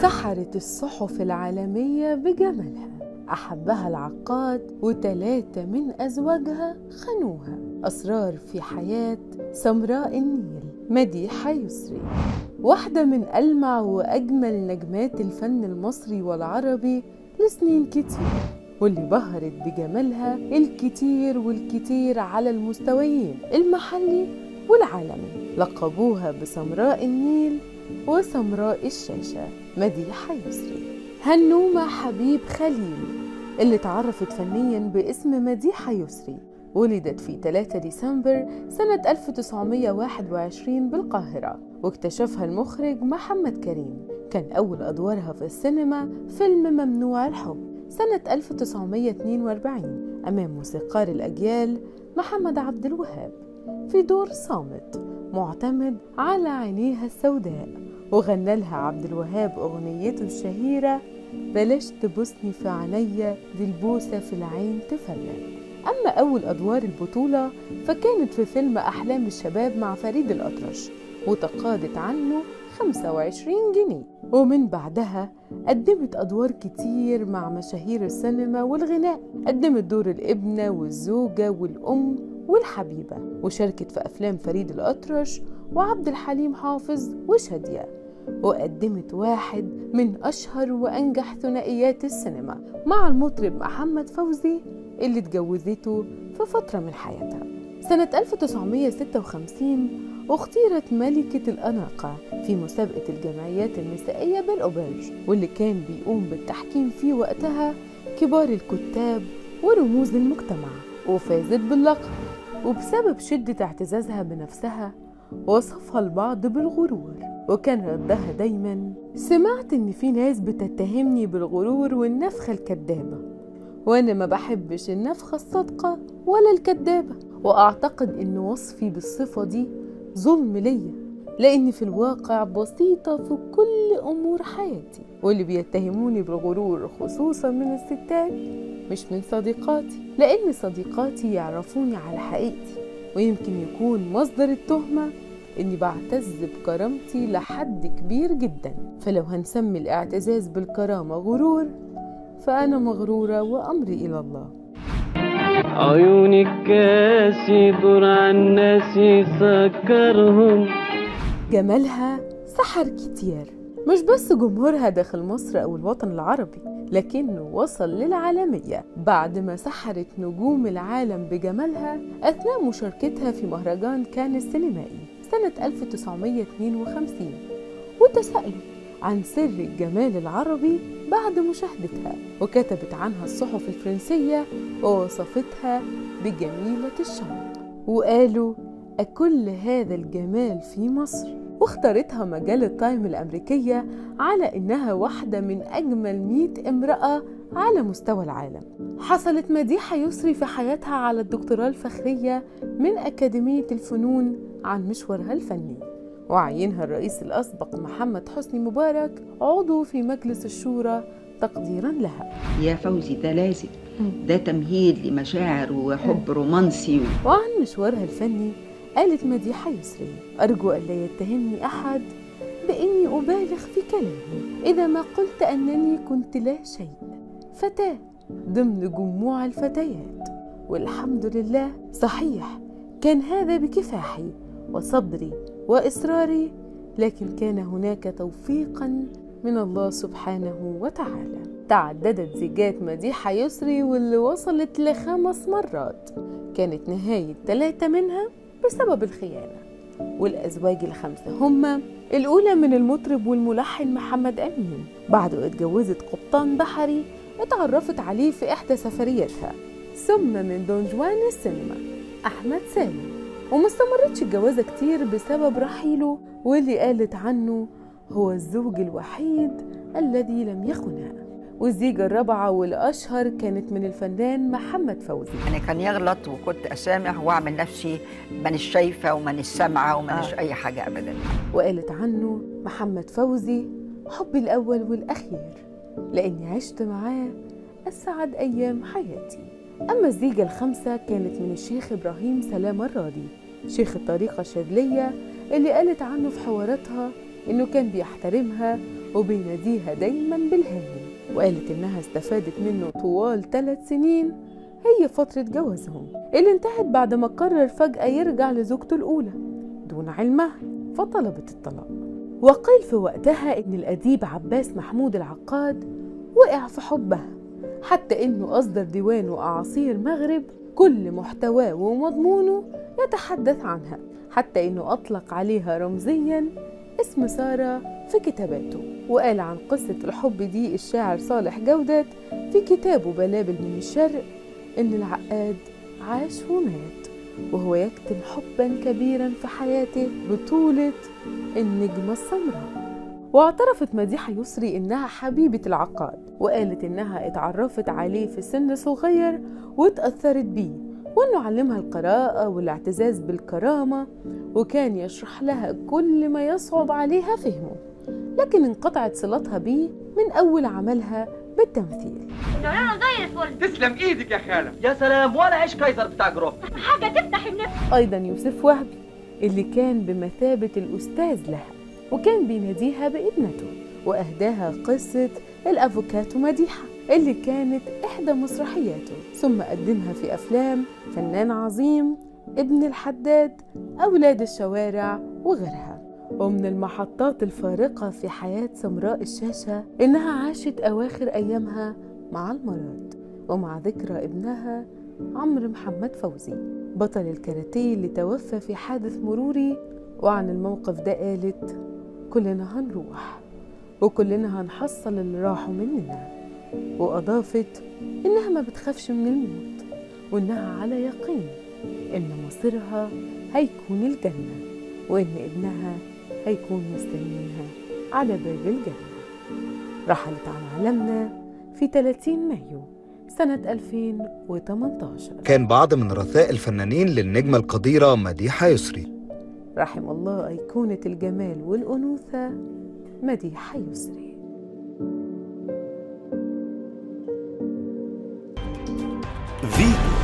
سحرت الصحف العالمية بجمالها، أحبها العقاد و3 من أزواجها خانوها. أسرار في حياة سمراء النيل مديحة يسري، واحدة من ألمع وأجمل نجمات الفن المصري والعربي لسنين كتير، واللي بهرت بجمالها الكتير والكتير على المستويين المحلي والعالمي. لقبوها بسمراء النيل وسمراء الشاشة مديحة يسري. هنومة حبيب خليل اللي تعرفت فنياً باسم مديحة يسري، ولدت في 3 ديسمبر سنة 1921 بالقاهرة، واكتشفها المخرج محمد كريم. كان أول أدوارها في السينما فيلم ممنوع الحب سنة 1942 أمام موسيقار الأجيال محمد عبد الوهاب في دور صامت معتمد على عينيها السوداء، وغنى لها عبد الوهاب أغنيته الشهيرة بلاش تبوسني في عينيا دي البوسة في العين تفرق. أما أول أدوار البطولة فكانت في فيلم أحلام الشباب مع فريد الأطرش، وتقاضت عنه 25 جنيه. ومن بعدها قدمت أدوار كتير مع مشاهير السينما والغناء، قدمت دور الابنة والزوجة والأم والحبيبة، وشاركت في أفلام فريد الأطرش وعبد الحليم حافظ وشادية، وقدمت واحد من أشهر وأنجح ثنائيات السينما مع المطرب محمد فوزي اللي اتجوزته في فترة من حياتها. سنة 1956 اختيرت ملكة الأناقة في مسابقة الجمعيات النسائية بالأوبرج، واللي كان بيقوم بالتحكيم فيه وقتها كبار الكتاب ورموز المجتمع، وفازت باللقب. وبسبب شدة اعتزازها بنفسها وصفها البعض بالغرور، وكان ردها دايما سمعت ان في ناس بتتهمني بالغرور والنفخة الكدابة، وانا ما بحبش النفخة الصادقة ولا الكدابة، واعتقد ان وصفي بالصفة دي ظلم ليا، لان في الواقع بسيطة في كل امور حياتي، واللي بيتهموني بالغرور خصوصا من الستات مش من صديقاتي، لان صديقاتي يعرفوني على حقيقتي، ويمكن يكون مصدر التهمة اني بعتز بكرامتي لحد كبير جدا. فلو هنسمي الاعتزاز بالكرامة غرور فانا مغرورة وامري الى الله. عيونك كاسي دور عن الناس يسكرهم. جمالها سحر كتير، مش بس جمهورها داخل مصر أو الوطن العربي، لكنه وصل للعالمية بعد ما سحرت نجوم العالم بجمالها أثناء مشاركتها في مهرجان كان السينمائي سنة 1952، وتسألوا عن سر الجمال العربي بعد مشاهدتها، وكتبت عنها الصحف الفرنسية ووصفتها بجميلة الشوق، وقالوا أكل هذا الجمال في مصر. واختارتها مجلة تايم الأمريكية على إنها واحدة من أجمل 100 امرأة على مستوى العالم. حصلت مديحة يسري في حياتها على الدكتوراه الفخرية من أكاديمية الفنون عن مشوارها الفني، وعينها الرئيس الأسبق محمد حسني مبارك عضو في مجلس الشورى تقديرا لها. يا فوزي ده لازم، ده تمهيد لمشاعر وحب رومانسي. وعن مشوارها الفني قالت مديحة يسري أرجو أن لا يتهمني أحد بإني أبالغ في كلامي إذا ما قلت أنني كنت لا شيء، فتاة ضمن جموع الفتيات، والحمد لله صحيح كان هذا بكفاحي وصبري وإصراري، لكن كان هناك توفيقا من الله سبحانه وتعالى. تعددت زيجات مديحة يسري واللي وصلت ل5 مرات، كانت نهاية 3 منها بسبب الخيانة، والأزواج ال5 هما الأولى من المطرب والملحن محمد أمين، بعده اتجوزت قبطان بحري اتعرفت عليه في إحدى سفرياتها، ثم من دون جوان السينما أحمد سالم، وما استمرتش الجوازة كتير بسبب رحيله، واللي قالت عنه هو الزوج الوحيد الذي لم يخنها. والزيجة الرابعة والأشهر كانت من الفنان محمد فوزي. يعني كان يغلط وكنت أسامح وأعمل نفسي مانيش شايفة ومانيش سامعة ومانيش أي حاجة أبدا. وقالت عنه محمد فوزي حبي الأول والأخير، لأني عشت معاه أسعد أيام حياتي. أما الزيجة ال5 كانت من الشيخ إبراهيم سلام الراضي، شيخ الطريقة الشاذلية، اللي قالت عنه في حواراتها إنه كان بيحترمها وبيناديها دايما بالهانم، وقالت إنها استفادت منه طوال 3 سنين هي فترة جوازهم اللي انتهت بعد ما قرر فجأة يرجع لزوجته الأولى دون علمها، فطلبت الطلاق. وقيل في وقتها إن الأديب عباس محمود العقاد وقع في حبها، حتى إنه أصدر ديوانه أعاصير مغرب كل محتواه ومضمونه يتحدث عنها، حتى إنه أطلق عليها رمزياً اسم سارة في كتاباته. وقال عن قصة الحب دي الشاعر صالح جودة في كتابه بلابل من الشرق إن العقاد عاش ومات وهو يكتم حباً كبيراً في حياته بطولة النجمة السمراء. واعترفت مديحة يسري إنها حبيبة العقاد، وقالت إنها اتعرفت عليه في سن صغير واتأثرت بيه، وإنه علمها القراءة والاعتزاز بالكرامة، وكان يشرح لها كل ما يصعب عليها فهمه، لكن انقطعت صلتها بيه من أول عملها بالتمثيل. انا زي الفل. تسلم ايدك يا خالة. يا سلام، ولا عيش كايزر بتاع جروب. حاجه تفتح النفس. أيضا يوسف وهبي اللي كان بمثابة الأستاذ لها، وكان بيناديها بابنته، وأهداها قصة الأفوكاتو مديحة اللي كانت إحدى مسرحياته، ثم قدمها في أفلام فنان عظيم، ابن الحداد، أولاد الشوارع وغيرها. ومن المحطات الفارقة في حياة سمراء الشاشة إنها عاشت أواخر أيامها مع المرض ومع ذكرى ابنها عمرو محمد فوزي بطل الكاراتيه اللي توفى في حادث مروري. وعن الموقف ده قالت: كلنا هنروح وكلنا هنحصل اللي راحوا مننا. وأضافت إنها ما بتخافش من الموت، وإنها على يقين إن مصيرها هيكون الجنة، وإن ابنها هيكون مستنيها على باب الجنة. رحلت عن عالمنا في 30 مايو سنة 2018. كان بعض من رثاء الفنانين للنجمة القديرة مديحة يسري. رحم الله أيقونة الجمال والأنوثة مديحة يسري. فيتو.